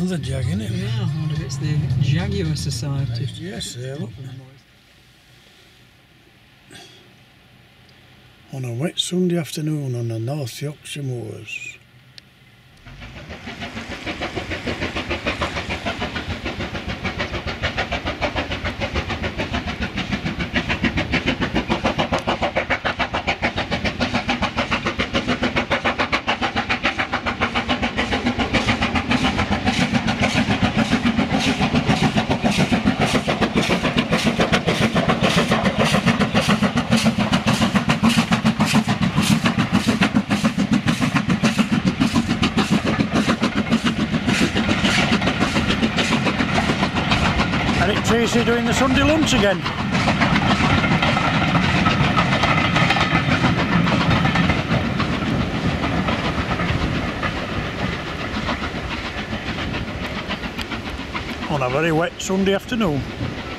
the Jag, isn't it? Yeah, I wonder if it's the Jaguar Society. Yes, look. On a wet Sunday afternoon on the North Yorkshire moors. Eric Tracy doing the Sunday lunch again. On a very wet Sunday afternoon.